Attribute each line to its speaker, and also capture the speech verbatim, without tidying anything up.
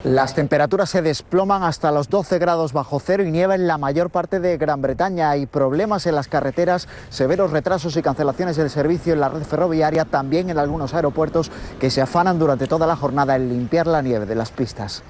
Speaker 1: Las temperaturas se desploman hasta los doce grados bajo cero y nieva en la mayor parte de Gran Bretaña. Hay problemas en las carreteras, severos retrasos y cancelaciones del servicio en la red ferroviaria, también en algunos aeropuertos que se afanan durante toda la jornada en limpiar la nieve de las pistas.